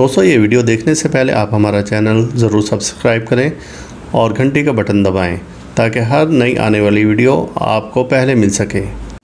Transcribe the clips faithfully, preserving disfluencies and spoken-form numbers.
دوستو یہ ویڈیو دیکھنے سے پہلے آپ ہمارا چینل ضرور سبسکرائب کریں اور گھنٹی کا بٹن دبائیں تاکہ ہر نئی آنے والی ویڈیو آپ کو پہلے مل سکے۔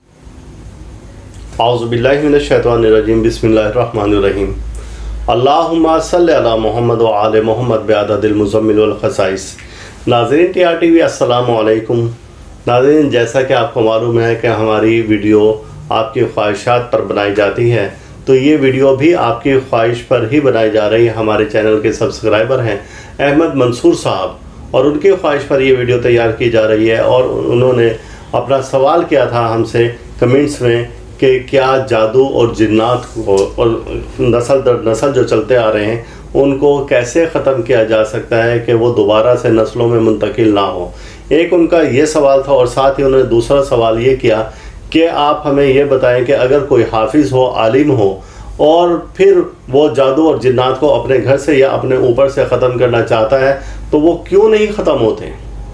اعوذ باللہ من الشیطان الرجیم، بسم اللہ الرحمن الرحیم۔ اللہم صلی علی محمد و آل محمد بعدد المزمل والخصائص۔ ناظرین ٹی آر ٹی وی، السلام علیکم۔ ناظرین، جیسا کہ آپ کو معلوم ہے کہ ہماری ویڈیو آپ کی خواہشات پر بنائی جاتی ہے، تو یہ ویڈیو بھی آپ کی خواہش پر ہی بنائی جا رہی ہے۔ ہمارے چینل کے سبسکرائبر ہیں احمد منصور صاحب، اور ان کی خواہش پر یہ ویڈیو تیار کی جا رہی ہے، اور انہوں نے اپنا سوال کیا تھا ہم سے کمنٹس میں کہ کیا جادو اور جنات کو اور نسل در نسل جو چلتے آ رہے ہیں ان کو کیسے ختم کیا جا سکتا ہے کہ وہ دوبارہ سے نسلوں میں منتقل نہ ہو۔ ایک ان کا یہ سوال تھا، اور ساتھ ہی انہوں نے دوسرا سوال یہ کیا کہ آپ ہمیں یہ بتائیں کہ اگر کوئی حافظ ہو، عالم ہو، اور پھر وہ جادو اور جنات کو اپنے گھر سے یا اپنے اوپر سے ختم کرنا چاہتا ہے تو وہ کیوں نہیں ختم ہوتے؟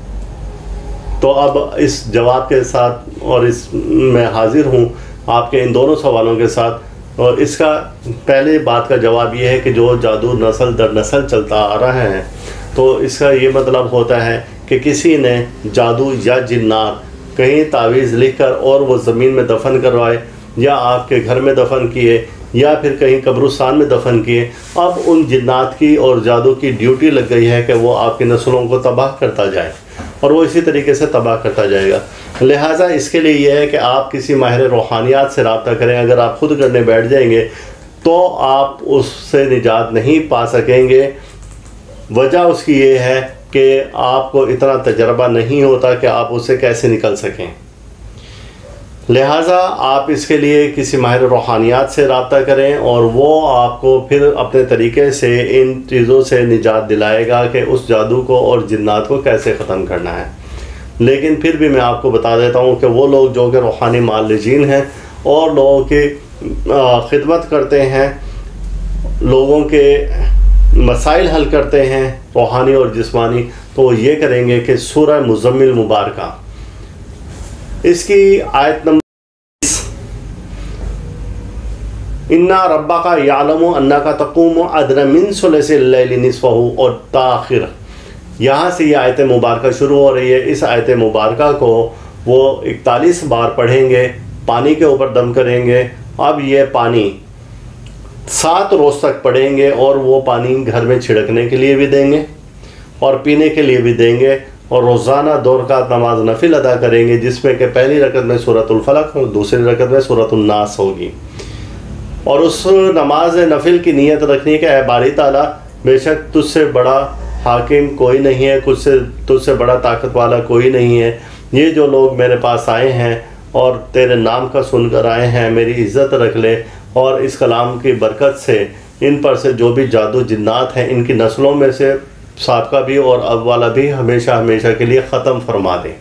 تو اب اس جواب کے ساتھ اور اس میں حاضر ہوں آپ کے ان دونوں سوالوں کے ساتھ۔ اور اس کا پہلے بات کا جواب یہ ہے کہ جو جادو نسل در نسل چلتا آ رہا ہے، تو اس کا یہ مطلب ہوتا ہے کہ کسی نے جادو یا جنات کہیں تعویذ لکھ کر اور وہ زمین میں دفن کروائے، یا آپ کے گھر میں دفن کیے، یا پھر کہیں قبرستان میں دفن کیے۔ اب ان جنات کی اور جادو کی ڈیوٹی لگ گئی ہے کہ وہ آپ کی نسلوں کو تباہ کرتا جائے، اور وہ اسی طریقے سے تباہ کرتا جائے گا۔ لہٰذا اس کے لیے یہ ہے کہ آپ کسی ماہر روحانیات سے رابطہ کریں۔ اگر آپ خود کرنے بیٹھ جائیں گے تو آپ اس سے نجات نہیں پا سکیں گے۔ وجہ اس کی یہ ہے کہ آپ کو اتنا تجربہ نہیں ہوتا کہ آپ اس سے کیسے نکل سکیں۔ لہٰذا آپ اس کے لیے کسی ماہر روحانیات سے رابطہ کریں، اور وہ آپ کو پھر اپنے طریقے سے ان چیزوں سے نجات دلائے گا کہ اس جادو کو اور جنات کو کیسے ختم کرنا ہے۔ لیکن پھر بھی میں آپ کو بتا دیتا ہوں کہ وہ لوگ جو کہ روحانی معالجین ہیں اور لوگوں کی خدمت کرتے ہیں، لوگوں کے مسائل حل کرتے ہیں روحانی اور جسمانی، تو وہ یہ کریں گے کہ سورہ مزمل مبارکہ اس کی آیت نمبر اِنَّا رَبَّكَ يَعْلَمُ أَنَّكَ تَقُومُ أَدْنَىٰ مِنْ ثُلُثِ اللَّيْلِ نِصْفَهُ اور تاخیر، یہاں سے یہ آیت مبارکہ شروع ہو رہی ہے۔ اس آیت مبارکہ کو وہ اکتالیس بار پڑھیں گے، پانی کے اوپر دم کریں گے۔ اب یہ پانی سات روز تک پڑھیں گے، اور وہ پانی گھر میں چھڑکنے کے لیے بھی دیں گے اور پینے کے لیے بھی دیں گے، اور روزانہ دو رکعت نماز نفل ادا کریں گے، جس میں کہ پہلی رکعت میں سورۃ الفلق اور دوسری رکعت میں سورۃ الناس ہوگی۔ اور اس نماز نفل کی نیت رکھنی کہ اے باری تعالیٰ، بے شک تجھ سے بڑا حاکم کوئی نہیں ہے، کچھ سے تجھ سے بڑا طاقت والا کوئی نہیں ہے۔ یہ جو لوگ میرے پاس آئے ہیں اور تیرے نام کا سن کر آئے ہیں، میری عزت رکھ لے، اور اس کلام کی برکت سے ان پر سے جو بھی جادو جنات ہیں، ان کی نسلوں میں سے سابقہ بھی اور اب والا بھی ہمیشہ ہمیشہ کے لیے ختم فرما دے۔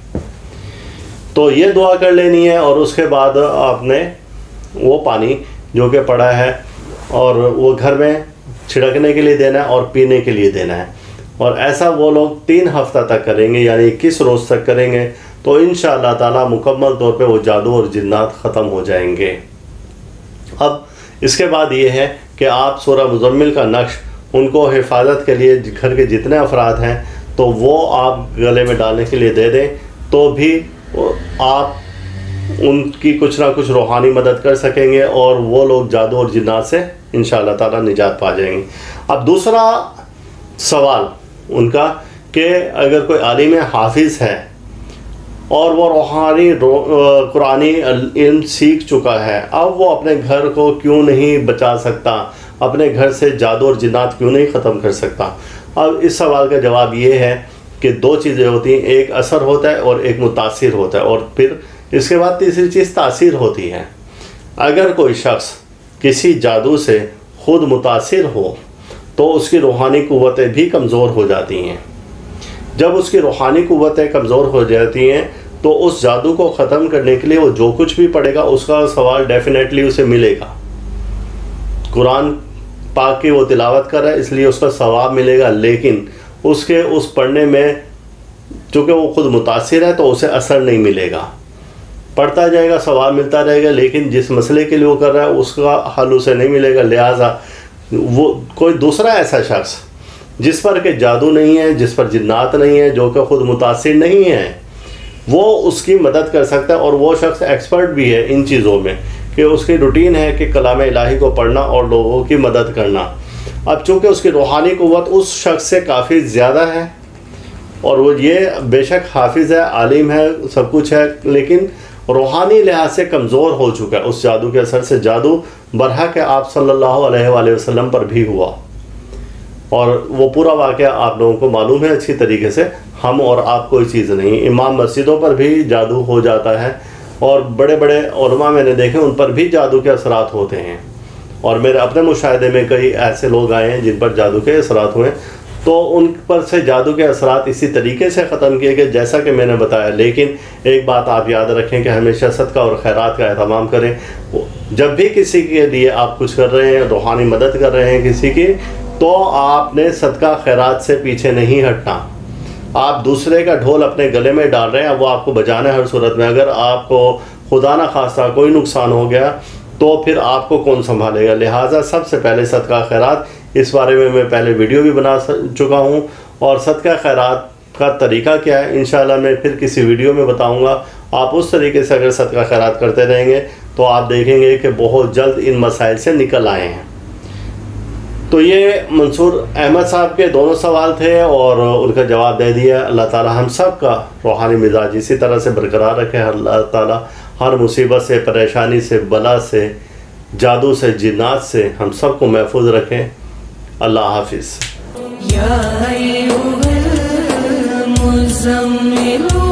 تو یہ دعا کر لینی ہے، اور اس کے بعد آپ نے وہ پانی جو کہ پڑا ہے اور وہ گھر میں چھڑکنے کے لیے دینا ہے اور پینے کے لیے دینا ہے۔ اور ایسا وہ لوگ تین ہفتہ تک کریں گے، یعنی اکیس روز تک کریں گے، تو انشاءاللہ تعالیٰ مکمل طور پہ وہ جادو اور جنات ختم ہو جائیں گے۔ اب اس کے بعد یہ ہے کہ آپ سورہ مزمل کا نقش ان کو حفاظت کے لیے گھر کے جتنے افراد ہیں تو وہ آپ گلے میں ڈالنے کے لیے دے دیں، تو بھی آپ ان کی کچھ نہ کچھ روحانی مدد کر سکیں گے، اور وہ لوگ جادو اور جنات سے انشاءاللہ تعالیٰ نجات پا جائیں گے۔ اب دوسرا سوال ان کا کہ اگر کوئی عالم حافظ ہے اور وہ روحانی قرآنی علم سیکھ چکا ہے، اب وہ اپنے گھر کو کیوں نہیں بچا سکتا، اپنے گھر سے جادو اور جنات کیوں نہیں ختم کر سکتا؟ اب اس سوال کا جواب یہ ہے کہ دو چیزیں ہوتی ہیں، ایک اثر ہوتا ہے اور ایک متاثر ہوتا ہے، اور پھر اس کے بعد تیسری چیز تاثیر ہوتی ہے۔ اگر کوئی شخص کسی جادو سے خود متاثر ہو تو اس کی روحانی قوتیں بھی کمزور ہو جاتی ہیں۔ جب اس کی روحانی قوتیں کمزور ہو جاتی ہیں تو اس جادو کو ختم کرنے کے لیے وہ جو کچھ بھی پڑھے گا اس کا ثواب ڈیفینیٹلی اسے ملے گا۔ قرآن پاک کی وہ تلاوت کر رہا ہے اس لیے اس کا ثواب ملے گا، لیکن اس کے اس پڑھنے میں چونکہ وہ خود متاثر ہے تو اسے اثر نہیں ملے گا۔ پڑھتا جائے گا، ثواب ملتا رہے گا، لیکن جس مسئلے کے لیے وہ کر رہا ہے اس کا حل اسے نہیں ملے گا۔ لہٰذا وہ کوئی دوسرا ایسا شخص جس پر کہ جادو نہیں ہے، جس پر جنات نہیں ہے، جو کہ خود متاثر نہیں ہے، وہ اس کی مدد کر سکتا ہے. اور وہ شخص ایکسپرٹ بھی ہے ان چیزوں میں کہ اس کی روٹین ہے کہ کلام الہی کو پڑھنا اور لوگوں کی مدد کرنا. اب چونکہ اس کی روحانی قوت اس شخص سے کافی زیادہ ہے، اور وہ یہ بے شک حافظ ہے، عالم ہے، سب کچھ ہے، لیکن روحانی لحاظ سے کمزور ہو چکا ہے اس جادو کے اثر سے. جادو برحق آپ صلی اللہ علیہ وآلہ وسلم پر بھی ہوا، اور وہ پورا واقعہ آپ لوگوں کو معلوم ہے اچھی طریقے سے. ہم اور آپ کوئی چیز نہیں. امام مسجدوں پر بھی جادو ہو جاتا ہے، اور بڑے بڑے علماء میں نے دیکھے ان پر بھی جادو کے اثرات ہوتے ہیں. اور میرے اپنے مشاہدے میں کئی ایسے لوگ آئے ہیں جن پر جادو کے اثرات ہوئے، تو ان پر سے جادو کے اثرات اسی طریقے سے ختم کیے گئے جیسا کہ میں نے بتایا. لیکن ایک بات آپ یاد رکھیں کہ ہمیشہ صدقہ اور خیرات کا اہتمام کریں. جب بھی کسی کے لیے آپ کچھ کر رہے ہیں، روحانی مدد کر رہے ہیں کسی کی، تو آپ نے صدقہ خیرات سے پیچھے نہیں ہٹنا. آپ دوسرے کا ڈھول اپنے گلے میں ڈال رہے ہیں، وہ آپ کو بجانا ہے ہر صورت میں. اگر آپ کو خدا نہ خواستہ کوئی نقصان ہو گیا تو پھر آپ کو کون سنبھالے گا؟ لہٰذا سب سے پہلے صدقہ خیرات، اس بارے میں میں پہلے ویڈیو بھی بنا چکا ہوں، اور صدقہ خیرات کا طریقہ کیا ہے انشاءاللہ میں پھر کسی ویڈیو میں بتاؤں گا. آپ اس طریقے سے اگر صدقہ خیرات کرتے رہیں گے تو آپ دیکھیں گے کہ بہت جلد ان مسائل سے نکل آئے ہیں. تو یہ منصور احمد صاحب کے دونوں سوال تھے اور ان کا جواب دے دیا. اللہ تعالی ہم سب کا روحانی مزاج اسی طرح سے برقرار رکھے. اللہ تعالی ہر مصیبت سے، پریشانی سے، بلا سے، جادو سے، جنات سے ہم سب کو محفوظ رکھیں. اللہ حافظ.